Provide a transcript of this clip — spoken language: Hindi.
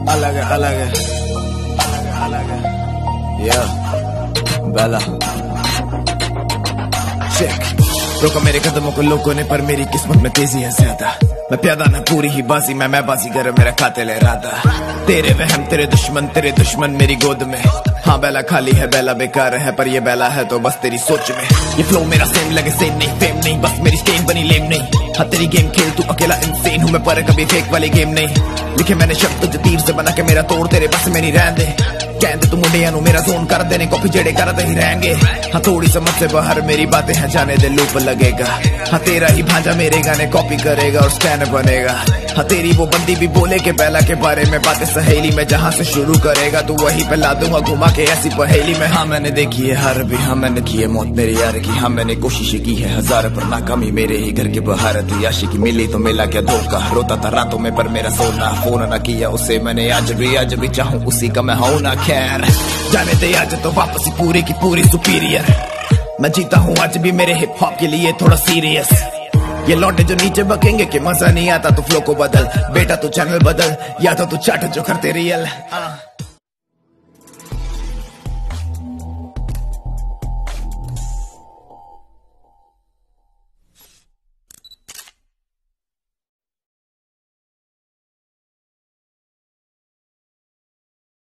अलग है, अलग है, अलग है, या बेला चेक। रोका मेरे कदमों को लोगों ने, पर मेरी किस्मत में तेजी है ज्यादा। मैं प्यादा ना पूरी ही बाजी, मैं बाजीगर मेरा कातिल इरादा। तेरे वहम तेरे दुश्मन मेरी गोद में। हाँ बेला खाली है, बेला बेकार है, पर ये बेला है तो बस तेरी सोच में। ये फ्लो मेरा सेम लगे सेम नहीं, फेम नहीं, बस मेरी स्टेन बनी लेम नहीं। हाँ तेरी गेम खेल तू अकेला इंसेन हूँ मैं, पर कभी फेक वाली गेम नहीं। लिखे मैंने शब्द तुझे तीर से बना के, मेरा तोड़ तेरे बस में नहीं रहने दे। कहते तू मुंडिया नू मेरा जोन कर देने, कॉपी जेड़े करते ही रहेंगे। हाँ थोड़ी समझ से बाहर मेरी बातें हैं, जाने दे लूप लगेगा। हाँ तेरा ही भांजा मेरे गाने कॉपी करेगा और स्टैंड बनेगा। हाँ तेरी वो बंदी भी बोले के बेला के बारे में बातें सहेली में, जहाँ से शुरू करेगा तू वहीं पे ला दूंगा घुमा के ऐसी पहेली में। हाँ मैंने देखी है हार भी, हाँ मैंने की है मौत मेरे यार की। हाँ मैंने कोशिश की है हजार, पर नाकामी मेरे ही घर के बाहर थी। आशिकी मिली तो मिला क्या धोखा, रोता था रातों में पर मेरा सोना। फोन ना किया उसे मैंने, आज भी चाहूँ उसी का मैं हूं ना। खैर जाने दे आज तो वापसी पूरी की पूरी सुपीरियर। मैं जीता हूँ आज भी मेरे हिप हॉप के लिए थोड़ा सीरियस। ये लौटे जो नीचे बकेंगे कि मजा नहीं आता तो फ्लो को बदल। बेटा तू चैनल बदल, या तो तू चाट जो करते रियल।